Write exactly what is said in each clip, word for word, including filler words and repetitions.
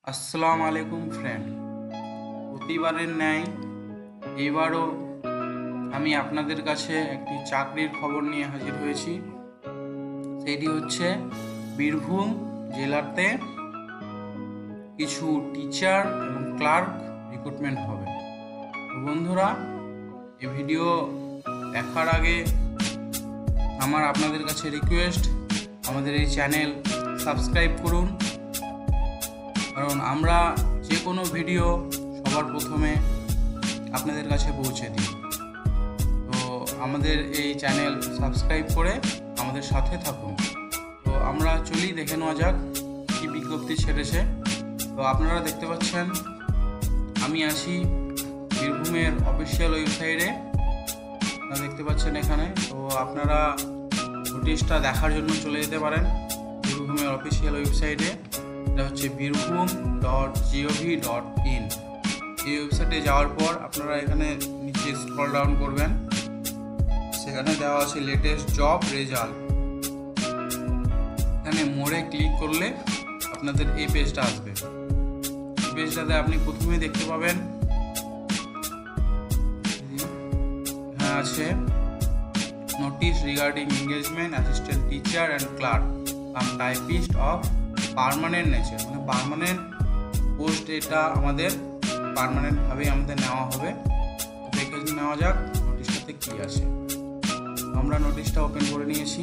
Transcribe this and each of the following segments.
আসসালামু আলাইকুম ফ্রেন্ড। প্রতিবারের ন্যায় এবারও আমি আপনাদের কাছে একটি চাকরির খবর নিয়ে হাজির হয়েছি। সেটি হচ্ছে বীরভূম জেলাতে কিছু টিচার এবং ক্লার্ক রিক্রুটমেন্ট হবে। তো বন্ধুরা, এই ভিডিও দেখার আগে আমার আপনাদের কাছে রিকোয়েস্ট, আমাদের এই চ্যানেল সাবস্ক্রাইব করুন, কারণ আমরা যে কোনো ভিডিও সবার প্রথমে আপনাদের কাছে পৌঁছে দিই। তো আমাদের এই চ্যানেল সাবস্ক্রাইব করে আমাদের সাথে থাকুন। তো আমরা চলি, দেখে নেওয়া যাক কী বিজ্ঞপ্তি ছেড়েছে। তো আপনারা দেখতে পাচ্ছেন আমি আছি বীরভূমের অফিসিয়াল ওয়েবসাইটে, আপনারা দেখতে পাচ্ছেন এখানে। তো আপনারা নোটিশটা দেখার জন্য চলে যেতে পারেন বীরভূমের অফিসিয়াল ওয়েবসাইটে। এটা হচ্ছে Birbhum dot gov dot in. এই ওয়েবসাইটে যাওয়ার পর আপনারা এখানে নিচে স্ক্রল ডাউন করবেন, সেখানে দেওয়া আছে লেটেস্ট জব রেজাল্ট। এখানে মোড়ে ক্লিক করলে আপনাদের এই পেজটা আসবে। এই পেজটাতে আপনি প্রথমে দেখতে পাবেন এখানে আছে notice regarding engagement assistant teacher and clerk cum typist of permanent nature, মানে পার্মানেন্ট পোস্ট। এটা আমাদের পার্মানেন্টভাবেই আমাদের নেওয়া হবে। দেখে নেওয়া যাক নোটিশটাতে কী আছে। আমরা নোটিশটা ওপেন করে নিয়েছি।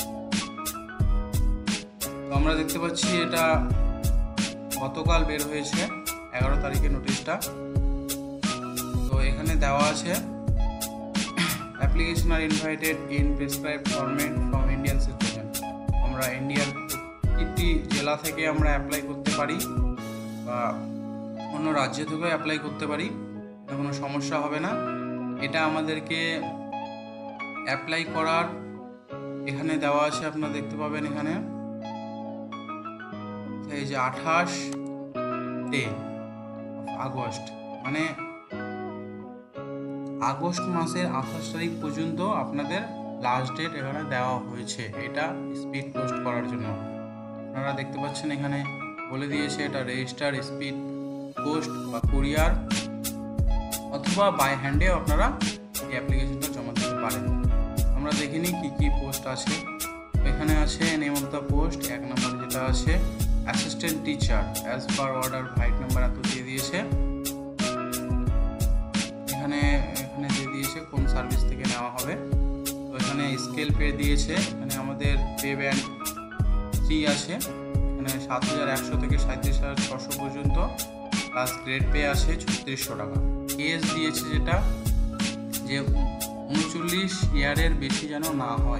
তো আমরা দেখতে পাচ্ছি এটা গতকাল বের হয়েছে, এগারো তারিখে নোটিশটা। তো এখানে দেওয়া আছে application are invited in prescribe format from Indian citizen. আমরা ইন্ডিয়ার প্রতিটি জেলা থেকে আমরা অ্যাপ্লাই করতে পারি বা অন্য রাজ্য থেকেও অ্যাপ্লাই করতে পারি, এটা কোনো সমস্যা হবে না। এটা আমাদেরকে অ্যাপ্লাই করার এখানে দেওয়া আছে, আপনারা দেখতে পাবেন এখানে এই যে আঠাশ ডে আগস্ট, মানে আগস্ট মাসের আঠাশ তারিখ পর্যন্ত আপনাদের লাস্ট ডেট এখানে দেওয়া হয়েছে এটা স্পিড পোস্ট করার জন্য। আপনারা দেখতে পাচ্ছেন এখানে বলে দিয়েছে এটা রেজিস্টার স্পিড পোস্ট বা কুরিয়ার অথবা বাই হ্যান্ডেও আপনারা এই অ্যাপ্লিকেশনটা জমা দিতে পারেন। আমরা দেখে নিই কী কী পোস্ট আছে। এখানে আছে নেম অফ দ্য পোস্ট, এক নম্বর যেটা আছে assistant teacher as per order, five number এত দিয়ে দিয়েছে। এখানে এখানে দিয়ে দিয়েছে কোন সার্ভিস থেকে নেওয়া হবে। তো এখানে স্কেল পে দিয়েছে, এখানে আমাদের পে ব্যান্ড থ্রি আছে, এখানে সাত হাজার একশো থেকে সাঁত্রিশ হাজার ছশো পর্যন্ত, প্লাস গ্রেড পে আছে ছত্রিশশো টাকা। এজ দিয়েছে যেটা যে উনচল্লিশ ইয়ারের বেশি যেন না হয়।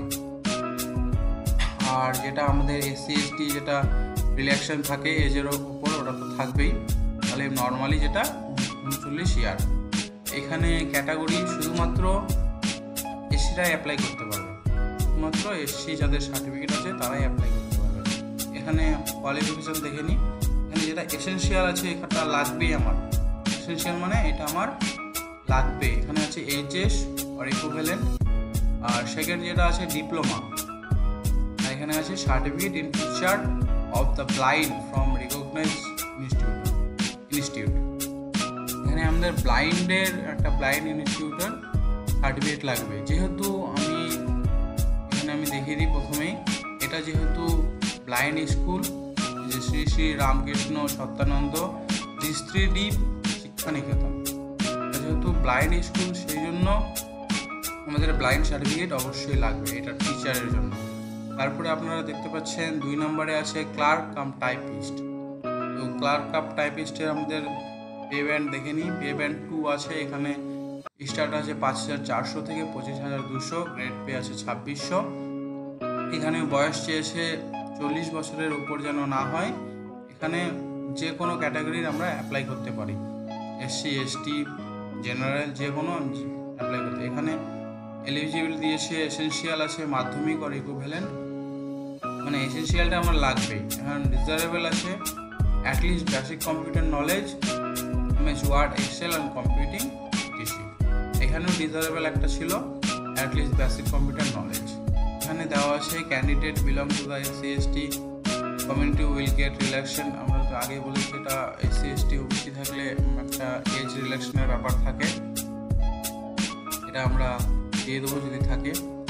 আর যেটা আমাদের এসসি এসটি যেটা রিল্যাকশন থাকে এজের উপর, ওটা তো থাকবেই, তাহলে নর্মালি যেটা উনচল্লিশ ইয়ার। এখানে ক্যাটাগরি শুধুমাত্র এসসিরাই অ্যাপ্লাই করতে পারবে, শুধুমাত্র এসসি যাদের সার্টিফিকেট আছে তারাই অ্যাপ্লাই করতে পারবে। এখানে কোয়ালিফিকেশান দেখে নিই, এখানে যেটা এসেনশিয়াল আছে এটা লাগবেই আমার, এসেনশিয়াল মানে এটা আমার লাগবে। এখানে আছে এইচএস আর ইকুইভ্যালেন্ট। আর সেকেন্ড যেটা আছে ডিপ্লোমা। আর এখানে আছে certificate in teacher of the blind from recognized institute institute এখানে আমাদের ব্লাইন্ডের একটা ব্লাইন্ড ইনস্টিটিউটের সার্টিফিকেট লাগবে। যেহেতু আমি এখানে আমি দেখিয়ে দিই প্রথমেই, এটা যেহেতু ব্লাইন্ড স্কুল, যে শ্রী শ্রী রামকৃষ্ণ সত্যানন্দ দৃষ্টিদ্বীপ শিক্ষা নিকেতন, যেহেতু ব্লাইন্ড স্কুল সেই জন্য আমাদের ব্লাইন্ড সার্টিফিকেট অবশ্যই লাগবে এটা টিচারের জন্য। তারপরে আপনারা দেখতে পাচ্ছেন দুই নম্বরে আছে ক্লার্ক কাম টাইপিস্ট। তো ক্লার্ক কাম টাইপিস্টের আমাদের পে ব্যান্ড দেখে নিই। পে ব্যান্ড টু আছে, এখানে স্টার্ট আছে পাঁচ হাজার চারশো থেকে পঁচিশ হাজার দুশো, গ্রেড পে আছে ছাব্বিশশো। এখানে বয়স চেয়েছে চল্লিশ বছরের উপর যেন না হয়। এখানে যে কোনো ক্যাটাগরির আমরা অ্যাপ্লাই করতে পারি, এসসি এসটি জেনারেল যে কোনো অ্যাপ্লাই করতে। এখানে এলিজিবল দিয়েছে এসেনশিয়াল আছে মাধ্যমিক আর ইকুইভ্যালেন্ট, মানে এসেনশিয়ালটা আমার লাগবেই। এখন ডিজারেবল আছে at least basic computer knowledge, MS word, excel and computing etc. এখানেও ডিজারেবল একটা ছিল অ্যাটলিস্ট বেসিক কম্পিউটার নলেজ। এখানে দেওয়া আছে candidate belong to the SC ST community will get relaxation. আমরা আগে বলেছি এটা এসসি এসটি ওবিসি থাকলে একটা এজ রিল্যাক্সনের ব্যাপার থাকে, এটা আমরা দিয়ে দেবো যদি থাকে।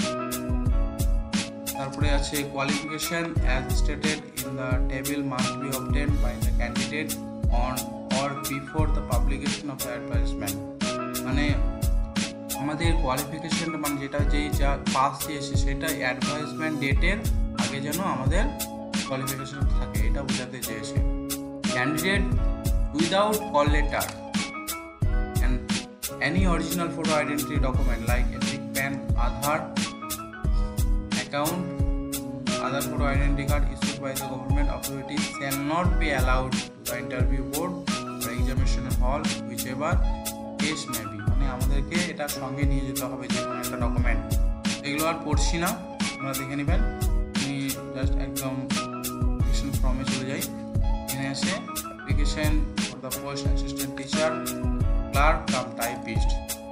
তারপরে আছে qualification as stated in the table must be obtained by the candidate on or before the publication of the advertisement. মানে আমাদের কোয়ালিফিকেশনটা মানে যেটা যেই যা পাস দিয়েছে সেটা অ্যাডভার্টাইজমেন্ট ডেটের আগে যেন আমাদের কোয়ালিফিকেশন থাকে, এটা বোঝাতে চেয়েছে। Candidate without call letter and any original photo identity document like EPIC PAN, Aadhaar account, other photo identity card issued by the government authorities shall not be allowed to the interview board or examination hall whichever case may be। মানে আমাদেরকে এটা সঙ্গে নিয়ে যেতে হবে যে কোনো একটা ডকুমেন্ট। এগুলো আর পড়ছি না, আপনারা দেখে নেবেন। আমি জাস্ট একদম অ্যাপ্লিকেশন ফর্মে চলে যাই। এখানে আছে application for the post assistant teacher, clerk cum typist.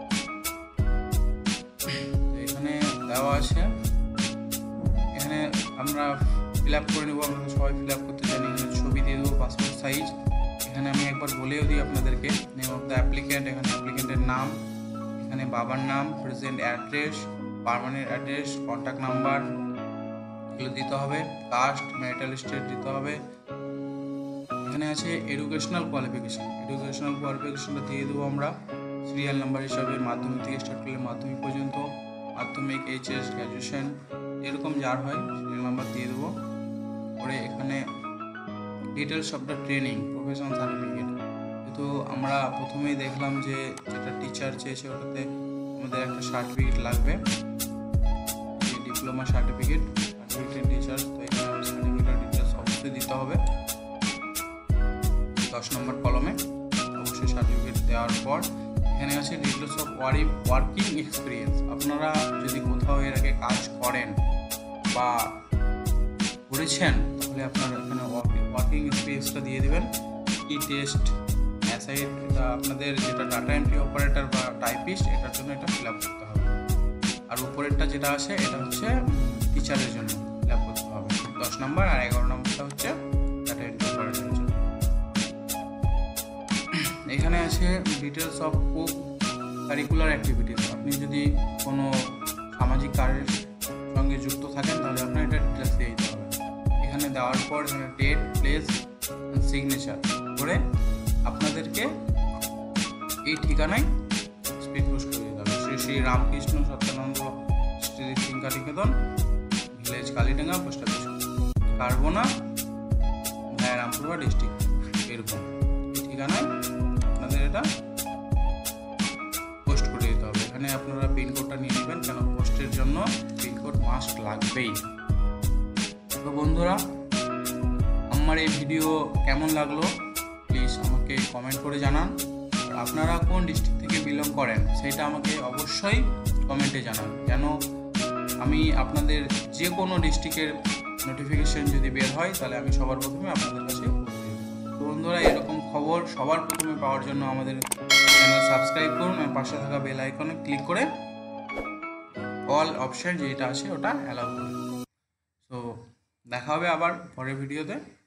এখানে দেওয়া আছে, এখানে আমরা ফিল আপ করে নেবো। আমরা সবাই ফিল আপ করতে জানি। এখানে ছবি দিয়ে দেবো, পাসপোর্ট সাইজ। এখানে আমি একবার বলেও দিই আপনাদেরকে, নেম অফ দ্য অ্যাপ্লিক্যান্ট, এখানে অ্যাপ্লিক্যান্টের নাম, এখানে বাবার নাম, present address, permanent address, contact number এগুলো দিতে হবে, কাস্ট, ম্যারিটাল স্টেট দিতে হবে। এখানে আছে এডুকেশনাল কোয়ালিফিকেশান, এডুকেশনাল কোয়ালিফিকেশানটা দিয়ে দেবো আমরা সিরিয়াল নাম্বার হিসাবে মাধ্যমিক থেকে স্টার্ট করলে মাধ্যমিক পর্যন্ত, মাধ্যমিক, এইচএস, গ্র্যাজুয়েশন এরকম যার হয় সিরিয়াল নাম্বার দিয়ে দেবো। পরে এখানে details of the training, professional certificate. তো আমরা প্রথমেই দেখলাম যে যেটা টিচার চেয়েছে ওটাতে আমাদের একটা সার্টিফিকেট লাগবে, ডিপ্লোমা সার্টিফিকেট, সার্টিফিকেট টিচার। তো এখানে সার্টিফিকেটের ডিটেলস অবশ্যই দিতে হবে দশ নম্বর কলমে, অবশ্যই সার্টিফিকেট দেওয়ার পর এখানে আছে ডিটেলস অফ ওয়ার্কিং এক্সপিরিয়েন্স। আপনারা যদি কোথাও এর আগে কাজ করেন বা করেছেন তাহলে আপনারা এখানে ওয়ার্কিং এক্সপিরিয়েন্সটা দিয়ে দেবেন। কি টেস্ট অ্যাসাইড, এটা আপনাদের যেটা ডাটা এন্ট্রি অপারেটর বা টাইপিস্ট এটার জন্য এটা ফিল আপ করতে হবে। আর উপরেরটা যেটা আছে এটা হচ্ছে টিচারের জন্য ফিল আপ করতে হবে দশ নম্বর, আর এগারো নম্বরটা হচ্ছে ডাটা এন্ট্রি অপারেটরের জন্য। এখানে আছে details of co curricular activities. আপনি যদি কোনো সামাজিক কাজের সঙ্গে যুক্ত থাকেন তাহলে আপনার এটা ডিটেলস দিয়ে দিতে হবে। এখানে দেওয়ার পর এখানে ডেট, প্লেস, সিগনেচার করে আপনাদেরকে এই ঠিকানায় স্পিড পোস্ট করে দিতে হবে। শ্রী শ্রী রামকৃষ্ণ সত্যানন্দ স্ত্রী সিংকানিকেতন, village Kalidanga, post office Karbona, via Rampurhat district, এরকম এই ঠিকানায় আপনাদের এটা পোস্ট করে দিতে হবে। এখানে আপনারা পিনকোডটা নিয়ে নেবেন, কেন পোস্টের জন্য পিনকোড মাস্ট লাগবেই। তো বন্ধুরা, আমার এই ভিডিও কেমন লাগলো প্লিজ আমাকে কমেন্ট করে জানান। আর আপনারা কোন ডিস্ট্রিক্ট থেকে বিলং করেন সেটা আমাকে অবশ্যই কমেন্টে জানান, যেন আমি আপনাদের যে কোনো ডিস্ট্রিক্টের নোটিফিকেশন যদি বের হয় তাহলে আমি সবার প্রথমে আপনাদের কাছে পৌঁছে দেব। তো বন্ধুরা, এরকম খবর সবার প্রথমে পাওয়ার জন্য আমাদের চ্যানেল সাবস্ক্রাইব করুন আর পাশে থাকা বেল আইকনে ক্লিক করে অল অপশন যেটা আছে ওটা অ্যালাউ করুন। তো দেখা হবে আবার পরের ভিডিওতে।